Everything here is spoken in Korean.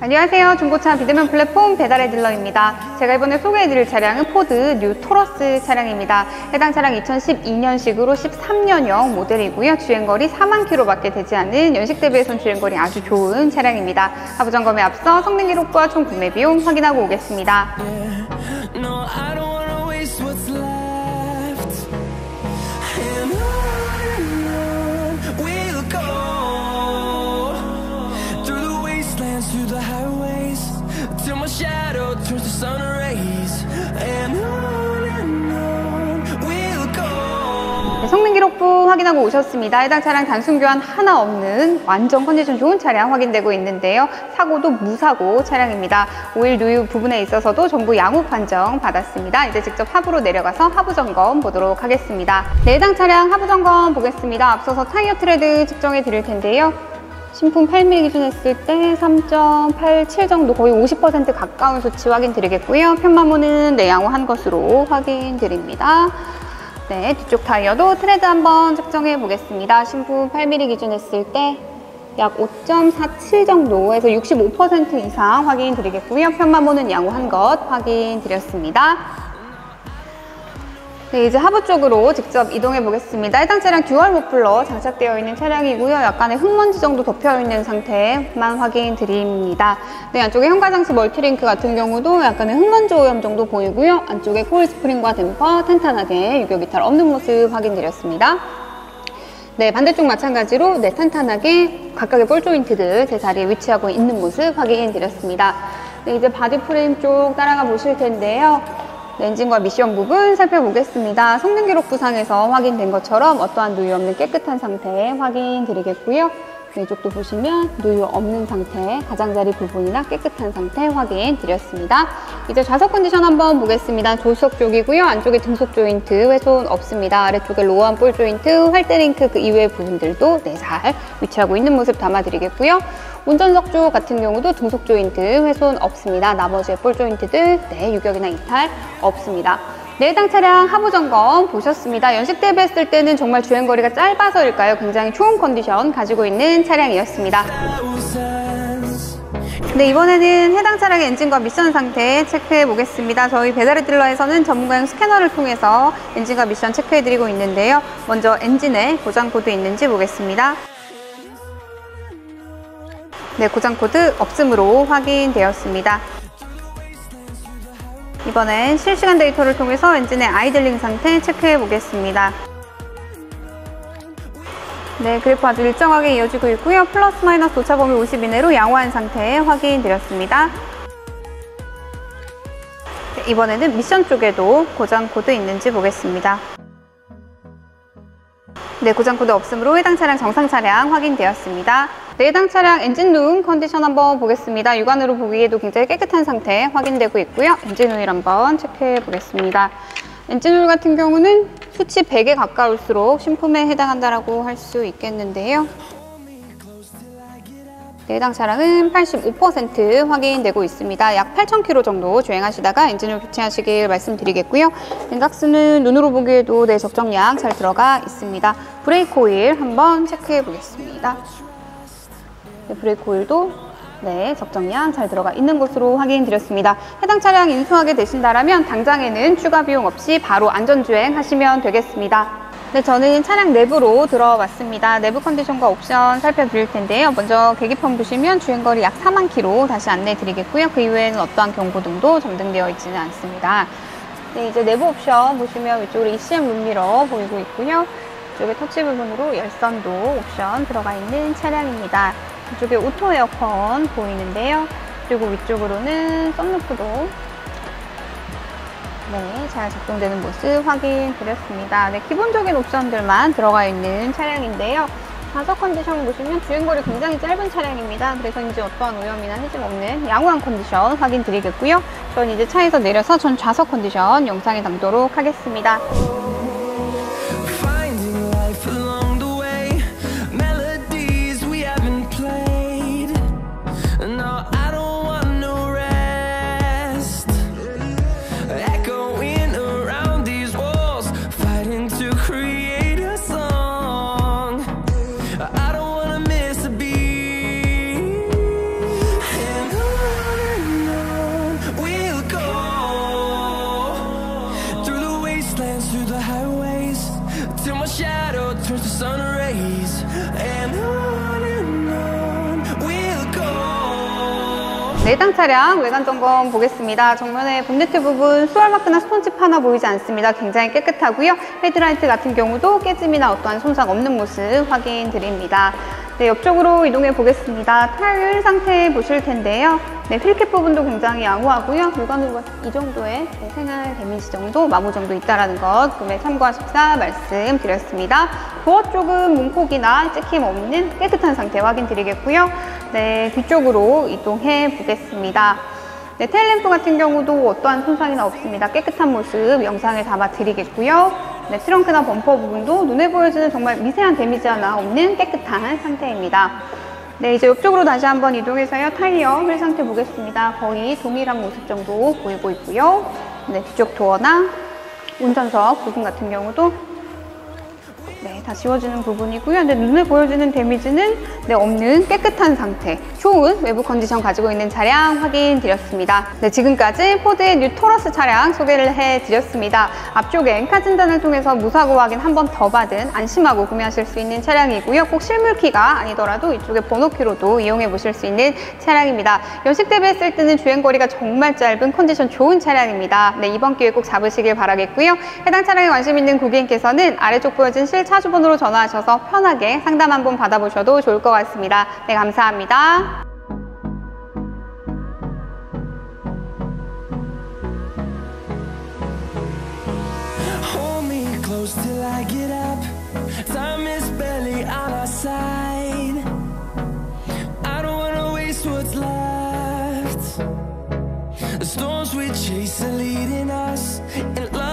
안녕하세요. 중고차 비대면 플랫폼 배달의 딜러입니다. 제가 이번에 소개해드릴 차량은 포드 뉴 토러스 차량입니다. 해당 차량 2012년식으로 13년형 모델이고요. 주행거리 4만 킬로밖에 되지 않은 연식 대비해선 주행거리 아주 좋은 차량입니다. 하부 점검에 앞서 성능 기록과 총 구매 비용 확인하고 오겠습니다. 네, 성능 기록부 확인하고 오셨습니다. 해당 차량 단순 교환 하나 없는 완전 컨디션 좋은 차량 확인되고 있는데요. 사고도 무사고 차량입니다. 오일 누유 부분에 있어서도 전부 양호 판정 받았습니다. 이제 직접 하부로 내려가서 하부 점검 보도록 하겠습니다. 네, 해당 차량 하부 점검 보겠습니다. 앞서서 타이어 트레드 측정해 드릴 텐데요. 신품 8mm 기준 했을 때 3.87 정도, 거의 50% 가까운 수치 확인 드리겠고요. 편마모는 양호한 것으로 확인 드립니다. 네, 뒤쪽 타이어도 트레드 한번 측정해 보겠습니다. 신품 8mm 기준 했을 때 약 5.47 정도에서 65% 이상 확인 드리겠고요. 편마모는 양호한 것 확인 드렸습니다. 네, 이제 하부 쪽으로 직접 이동해 보겠습니다. 해당 차량 듀얼 머플러 장착되어 있는 차량이고요. 약간의 흙먼지 정도 덮여 있는 상태만 확인 드립니다. 네, 안쪽에 현가장치 멀티링크 같은 경우도 약간의 흙먼지 오염 정도 보이고요. 안쪽에 코일 스프링과 댐퍼 탄탄하게 유격 이탈 없는 모습 확인 드렸습니다. 네, 반대쪽 마찬가지로 탄탄하게 각각의 볼 조인트들 제자리에 위치하고 있는 모습 확인 드렸습니다. 네, 이제 바디 프레임 쪽 따라가 보실 텐데요. 엔진과 미션 부분 살펴보겠습니다. 성능 기록부상에서 확인된 것처럼 어떠한 누유 없는 깨끗한 상태 확인 드리겠고요. 이쪽도 보시면 누유 없는 상태, 가장자리 부분이나 깨끗한 상태 확인 드렸습니다. 이제 좌석 컨디션 한번 보겠습니다. 조수석 쪽이고요. 안쪽에 등속 조인트 훼손 없습니다. 아래쪽에 로어한 볼 조인트, 활대링크 그 이외의 부분들도 잘 위치하고 있는 모습 담아드리겠고요. 운전석 쪽 같은 경우도 등속 조인트 훼손 없습니다. 나머지의 볼 조인트들 유격이나 이탈 없습니다. 네, 해당 차량 하부 점검 보셨습니다. 연식 대비했을 때는 정말 주행거리가 짧아서일까요? 굉장히 좋은 컨디션 가지고 있는 차량이었습니다. 네, 이번에는 해당 차량의 엔진과 미션 상태 체크해 보겠습니다. 저희 배달의 딜러에서는 전문가용 스캐너를 통해서 엔진과 미션 체크해 드리고 있는데요. 먼저 엔진에 고장 코드 있는지 보겠습니다. 네, 고장 코드 없음으로 확인되었습니다. 이번엔 실시간 데이터를 통해서 엔진의 아이들링 상태 체크해 보겠습니다. 네, 그래프 아주 일정하게 이어지고 있고요. 플러스 마이너스 오차 범위 50 이내로 양호한 상태 확인드렸습니다. 네, 이번에는 미션 쪽에도 고장 코드 있는지 보겠습니다. 네, 고장 코드 없음으로 해당 차량 정상 차량 확인되었습니다. 네, 해당 차량 엔진룸 컨디션 한번 보겠습니다. 육안으로 보기에도 굉장히 깨끗한 상태 확인되고 있고요. 엔진 오일 한번 체크해 보겠습니다. 엔진 오일 같은 경우는 수치 100에 가까울수록 신품에 해당한다고 할 수 있겠는데요. 네, 해당 차량은 85% 확인되고 있습니다. 약 8,000km 정도 주행하시다가 엔진을 교체하시길 말씀드리겠고요. 엔각스는 눈으로 보기에도 적정량 잘 들어가 있습니다. 브레이크 오일 한번 체크해 보겠습니다. 네, 브레이크 오일도 적정량 잘 들어가 있는 것으로 확인드렸습니다. 해당 차량 인수하게 되신다면 당장에는 추가 비용 없이 바로 안전주행 하시면 되겠습니다. 네, 저는 차량 내부로 들어왔습니다. 내부 컨디션과 옵션 살펴드릴 텐데요. 먼저 계기판 보시면 주행거리 약 4만 킬로 다시 안내 드리겠고요. 그 이외에는 어떠한 경고등도 점등되어 있지는 않습니다. 네, 이제 내부 옵션 보시면 위쪽으로 ECM 룸미러 보이고 있고요. 이쪽에 터치 부분으로 열선도 옵션 들어가 있는 차량입니다. 이쪽에 오토 에어컨 보이는데요. 그리고 위쪽으로는 썬루프도 잘 작동되는 모습 확인드렸습니다. 네, 기본적인 옵션들만 들어가 있는 차량인데요. 좌석 컨디션 보시면 주행거리 굉장히 짧은 차량입니다. 그래서인지 어떠한 오염이나 해짐 없는 양호한 컨디션 확인드리겠고요. 전 이제 차에서 내려서 전 좌석 컨디션 영상에 담도록 하겠습니다. 네, 해당 차량 외관 점검 보겠습니다. 정면에 본네트 부분 수월마크나 스톤칩 하나 보이지 않습니다. 굉장히 깨끗하고요. 헤드라이트 같은 경우도 깨짐이나 어떠한 손상 없는 모습 확인 드립니다. 네, 옆쪽으로 이동해 보겠습니다. 타일 상태 보실 텐데요. 네, 휠캡 부분도 굉장히 양호하고요. 물건으로 이 정도의 생활 데미지 정도, 마모 정도 있다는 것 구매 참고하십사 말씀드렸습니다. 도어 쪽은 문콕이나 찍힘 없는 깨끗한 상태 확인 드리겠고요. 네, 뒤쪽으로 이동해 보겠습니다. 네, 테일램프 같은 경우도 어떠한 손상이나 없습니다. 깨끗한 모습 영상에 담아 드리겠고요. 네, 트렁크나 범퍼 부분도 눈에 보여지는 정말 미세한 데미지 하나 없는 깨끗한 상태입니다. 네, 이제 옆쪽으로 다시 한번 이동해서요. 타이어 휠 상태 보겠습니다. 거의 동일한 모습 정도 보이고 있고요. 네, 뒤쪽 도어나 운전석 부분 같은 경우도 네, 다 지워지는 부분이고요. 근데 눈에 보여지는 데미지는 네, 없는 깨끗한 상태, 좋은 외부 컨디션 가지고 있는 차량 확인 드렸습니다. 네, 지금까지 포드의 뉴 토러스 차량 소개를 해드렸습니다. 앞쪽에 엔카 진단을 통해서 무사고 확인 한 번 더 받은 안심하고 구매하실 수 있는 차량이고요. 꼭 실물키가 아니더라도 이쪽에 번호키로도 이용해 보실 수 있는 차량입니다. 연식 대비했을 때는 주행거리가 정말 짧은 컨디션 좋은 차량입니다. 네, 이번 기회에 꼭 잡으시길 바라겠고요. 해당 차량에 관심 있는 고객님께서는 아래쪽 보여진 차주번호로 전화하셔서 편하게 상담 한번 받아보셔도 좋을 것 같습니다. 네, 감사합니다. Hold me close till I get up. Time is barely on our side. I don't wanna waste what's left. The storms we chase are leading us, and love